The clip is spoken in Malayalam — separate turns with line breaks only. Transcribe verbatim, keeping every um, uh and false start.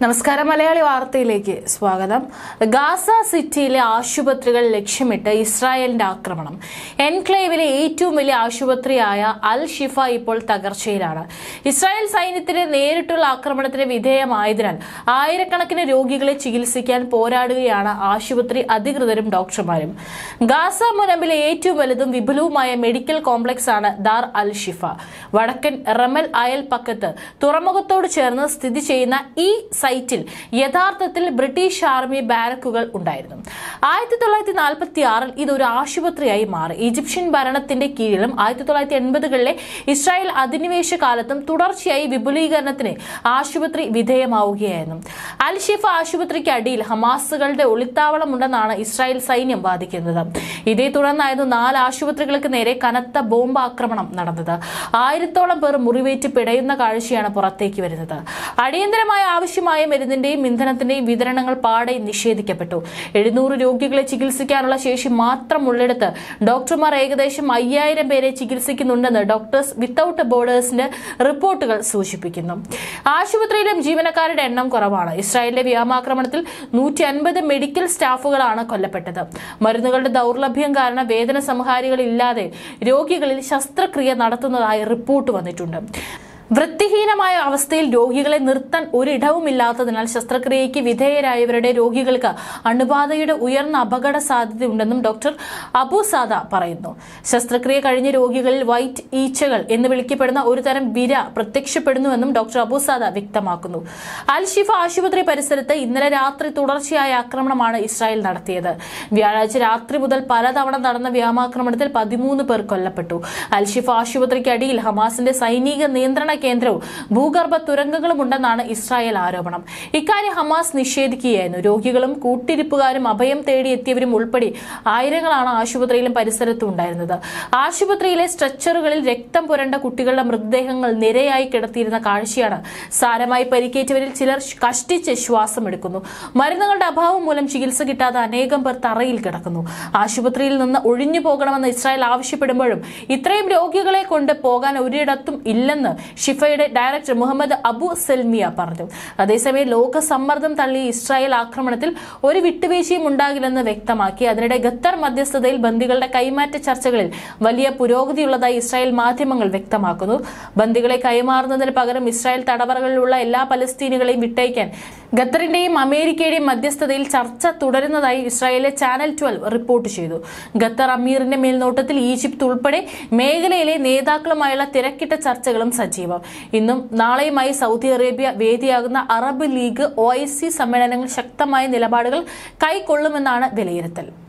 നമസ്കാരം മലയാളി വാർത്തയിലേക്ക് സ്വാഗതം. ഗാസ സിറ്റിയിലെ ആശുപത്രികൾ ലക്ഷ്യമിട്ട് ഇസ്രായേലിന്റെ ആക്രമണം. എൻക്ലേവിലെ ഏറ്റവും വലിയ ആശുപത്രിയായ അൽ ഷിഫ ഇപ്പോൾ തകർച്ചയിലാണ്. ഇസ്രായേൽ സൈന്യത്തിന് നേരിട്ടുള്ള ആക്രമണത്തിന് വിധേയമായതിനാൽ ആയിരക്കണക്കിന് രോഗികളെ ചികിത്സിക്കാൻ പോരാടുകയാണ് ആശുപത്രി അധികൃതരും ഡോക്ടർമാരും. ഗാസ മുനമ്പിലെ ഏറ്റവും വലുതും വിപുലവുമായ മെഡിക്കൽ കോംപ്ലക്സ് ആണ് ദാർ അൽ ഷിഫ. വടക്കൻ റമൽ അയൽപക്കത്ത് തുറമുഖത്തോട് ചേർന്ന് സ്ഥിതി ചെയ്യുന്ന ഈ സൈറ്റിൽ യഥാർത്ഥത്തിൽ ബ്രിട്ടീഷ് ആർമി ബാരക്കുകൾ ഉണ്ടായിരുന്നു. ആയിരത്തി തൊള്ളായിരത്തി നാൽപ്പത്തി ആറിൽ ഇതൊരു ആശുപത്രിയായി മാറി. ഈജിപ്ഷ്യൻ ഭരണത്തിന്റെ കീഴിലും ആയിരത്തി തൊള്ളായിരത്തി എൺപതുകളിലെ ഇസ്രായേൽ അധിനിവേശ കാലത്തും തുടർച്ചയായി വിപുലീകരണത്തിന് ആശുപത്രി വിധേയമാവുകയായിരുന്നു. അൽ ഷിഫ ആശുപത്രിക്ക് അടിയിൽ ഹമാസുകളുടെ ഒളിത്താവളമുണ്ടെന്നാണ് ഇസ്രായേൽ സൈന്യം വാദിക്കുന്നത്. ഇതേ തുടർന്നായിരുന്നു നാല് ആശുപത്രികൾക്ക് നേരെ കനത്ത ബോംബ് ആക്രമണം നടന്നത്. ആയിരത്തോളം പേർ മുറിവേറ്റ് പിടയുന്ന കാഴ്ചയാണ് പുറത്തേക്ക് വരുന്നത്. അടിയന്തരമായ ആവശ്യമായ മരുന്നിന്റെയും ഇന്ധനത്തിന്റെയും വിതരണങ്ങൾ പാടെ നിഷേധിക്കപ്പെട്ടു. എഴുന്നൂറ് രോഗികളെ ചികിത്സിക്കാനുള്ള ശേഷി മാത്രമുള്ളിടത്ത് ഡോക്ടർമാർ ഏകദേശം അയ്യായിരം പേരെ ചികിത്സിക്കുന്നുണ്ടെന്ന് ഡോക്ടേഴ്സ് വിത്തൌട്ട് ബോർഡേഴ്സിന്റെ റിപ്പോർട്ടുകൾ സൂചിപ്പിക്കുന്നു. ആശുപത്രിയിലും ജീവനക്കാരുടെ എണ്ണം കുറവാണ്. ഇസ്രായേലിന്റെ വ്യോമാക്രമണത്തിൽ നൂറ്റി അൻപത് മെഡിക്കൽ സ്റ്റാഫുകളാണ് കൊല്ലപ്പെട്ടത്. മരുന്നുകളുടെ ദൗർലഭ്യം കാരണം വേദന സംഹാരികളില്ലാതെ രോഗികളിൽ ശസ്ത്രക്രിയ നടത്തുന്നതായി റിപ്പോർട്ട് വന്നിട്ടുണ്ട്. വൃത്തിഹീനമായ അവസ്ഥയിൽ രോഗികളെ നിർത്താൻ ഒരിടവുമില്ലാത്തതിനാൽ ശസ്ത്രക്രിയയ്ക്ക് വിധേയരായവരുടെ രോഗികൾക്ക് അണുബാധയുടെ ഉയർന്ന അപകട സാധ്യതയുണ്ടെന്നും ഡോക്ടർ അബുസാദ പറയുന്നു. ശസ്ത്രക്രിയ കഴിഞ്ഞ രോഗികളിൽ വൈറ്റ് ഈച്ചകൾ എന്ന് വിളിക്കപ്പെടുന്ന ഒരു തരം വിര പ്രത്യക്ഷപ്പെടുന്നുവെന്നും ഡോക്ടർ അബുസാദ വ്യക്തമാക്കുന്നു. അൽ ഷിഫ ആശുപത്രി പരിസരത്ത് ഇന്നലെ രാത്രി തുടർച്ചയായ ആക്രമണമാണ് ഇസ്രായേൽ നടത്തിയത്. വ്യാഴാഴ്ച രാത്രി മുതൽ പലതവണ നടന്ന വ്യോമാക്രമണത്തിൽ പതിമൂന്ന് പേർ കൊല്ലപ്പെട്ടു. അൽ ഷിഫ ആശുപത്രിക്ക് അടിയിൽ ഹമാസിന്റെ സൈനിക നിയന്ത്രണ കേന്ദ്രവും ഭൂഗർഭ തുരങ്കങ്ങളും ഉണ്ടെന്നാണ് ഇസ്രായേൽ ആരോപണം. ഇക്കാര്യം ഹമാസ് നിഷേധിക്കുകയായിരുന്നു. രോഗികളും കൂട്ടിരിപ്പുകാരും അഭയം തേടിയെത്തിയവരും ഉൾപ്പെടെ ആയിരങ്ങളാണ് ആശുപത്രിയിലും പരിസരത്തും ഉണ്ടായിരുന്നത്. ആശുപത്രിയിലെ സ്ട്രെച്ചറുകളിൽ രക്തം പുരണ്ട കുട്ടികളുടെ മൃതദേഹങ്ങൾ നിരയായി കിടത്തിയിരുന്ന കാഴ്ചയാണ്. സാരമായി പരിക്കേറ്റവരിൽ ചിലർ കഷ്ടിച്ച് ശ്വാസമെടുക്കുന്നു. മരുന്നുകളുടെ അഭാവം മൂലം ചികിത്സ കിട്ടാതെ അനേകം പേർ തറയിൽ കിടക്കുന്നു. ആശുപത്രിയിൽ നിന്ന് ഒഴിഞ്ഞു പോകണമെന്ന് ഇസ്രായേൽ ആവശ്യപ്പെടുമ്പോഴും ഇത്രയും രോഗികളെ കൊണ്ട് പോകാൻ ഒരിടത്തും ഇല്ലെന്ന് ഷിഫയുടെ ഡയറക്ടർ മുഹമ്മദ് അബു സെൽമിയ പറഞ്ഞു. അതേസമയം ലോക സമ്മർദ്ദം തള്ളിയ ഇസ്രായേൽ ആക്രമണത്തിൽ ഒരു വിട്ടുവീഴ്ചയും ഉണ്ടാകില്ലെന്ന് വ്യക്തമാക്കി. അതിനിടെ ഖത്തർ മധ്യസ്ഥതയിൽ ബന്ദികളുടെ കൈമാറ്റ ചർച്ചകളിൽ വലിയ പുരോഗതിയുള്ളതായി ഇസ്രായേൽ മാധ്യമങ്ങൾ വ്യക്തമാക്കുന്നു. ബന്ദികളെ കൈമാറുന്നതിന് പകരം ഇസ്രായേൽ തടവറകളിലുള്ള എല്ലാ പലസ്തീനികളെയും വിട്ടയക്കാൻ ഖത്തറിന്റെയും അമേരിക്കയുടെയും മധ്യസ്ഥതയിൽ ചർച്ച തുടരുന്നതായി ഇസ്രായേലിലെ ചാനൽ ട്വൽവ് റിപ്പോർട്ട് ചെയ്തു. ഖത്തർ അമീറിന്റെ മേൽനോട്ടത്തിൽ ഈജിപ്ത് ഉൾപ്പെടെ മേഖലയിലെ നേതാക്കളുമായുള്ള തിരക്കിട്ട ചർച്ചകളും സജീവം. ഇന്നും നാളെയുമായി സൗദി അറേബ്യ വേദിയാകുന്ന Arab League O I C സമ്മേളനങ്ങൾ ശക്തമായ നിലപാടുകൾ കൈക്കൊള്ളുമെന്നാണ് വിലയിരുത്തൽ.